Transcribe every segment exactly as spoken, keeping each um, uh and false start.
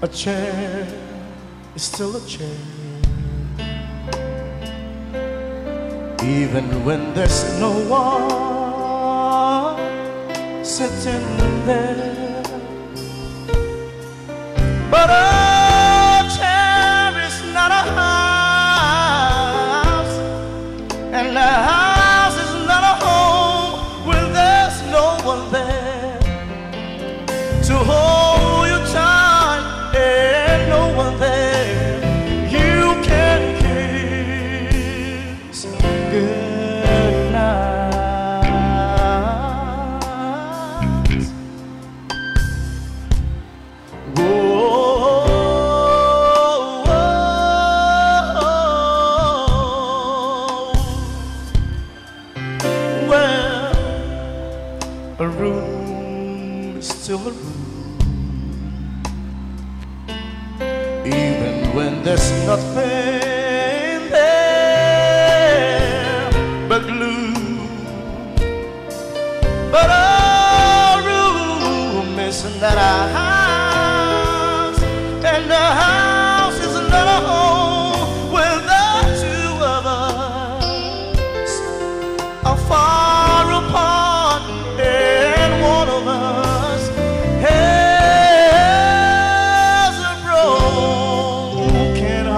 chair is still a chair, even when there's no one sitting there. But a chair is not a house, and a house is not a home when there's no one there to hold you tight, and no one there you can kiss goodnight. Whoa, well, a room is still a room, even when there's nothing there but glue. But a room is not a house, and a house is not a home when the two of us are far apart, and one of us has a broken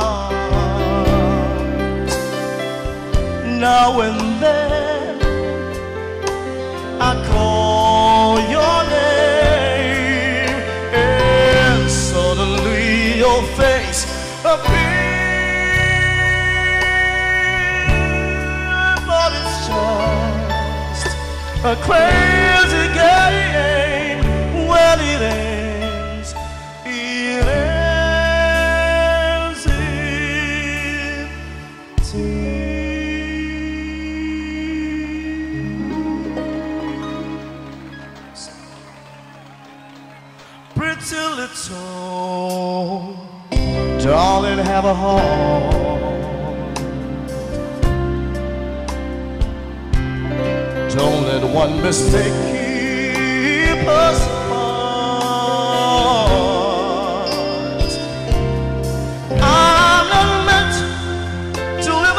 heart. Now and then I call your name, and suddenly your face appears. But it's just a crazy game. When it ends, it ends in tears. Pretty little darling, have a heart. Don't let one mistake keep us apart. I'm not meant to live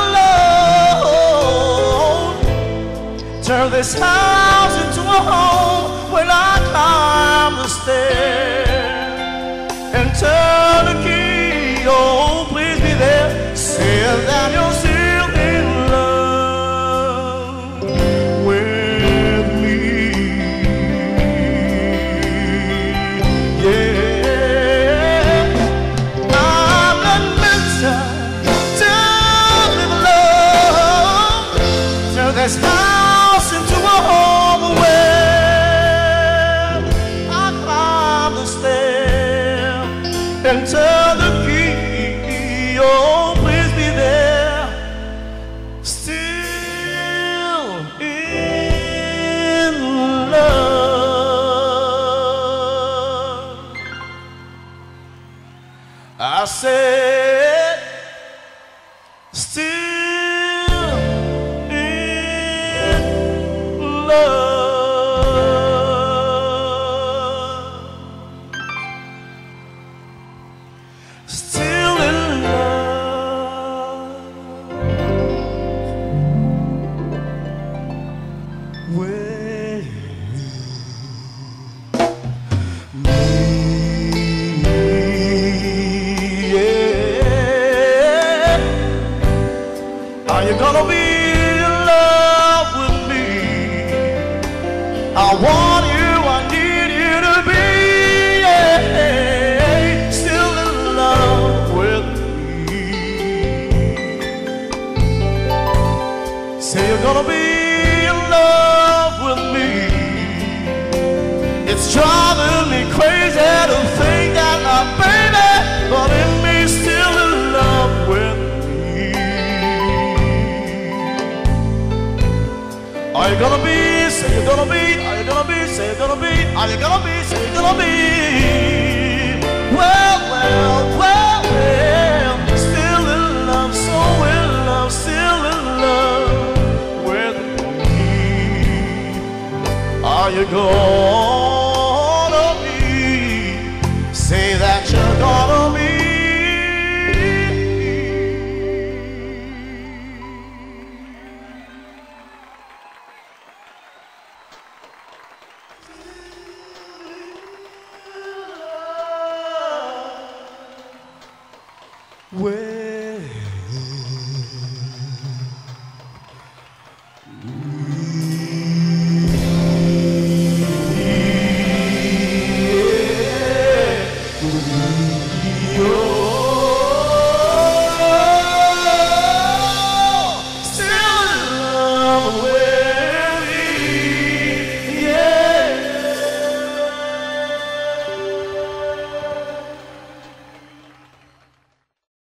alone. Turn this house into a home when I climb the stairs and turn the key. Oh, please be there. Say that you're still in love with me. Yeah, I'm not meant to live alone. Turn this house into a home where I climb the stairs and turn the key. Oh, please be there. Still in love. I said, still in love. Still in love with me. Yeah. Are you gonna be in love with me? I want you, I need you to be, yeah, still in love with me. Say you're gonna be in love with me. It's driving me crazy to think that my baby, but in me, still in love with me. Are you gonna be? Say you're gonna be. Are you gonna be? Say you're gonna be. Are you gonna be? Say you're gonna be. Well, well, well, well. Still in love, so in love, still in love with me. Are you gonna be? Say that you're Well,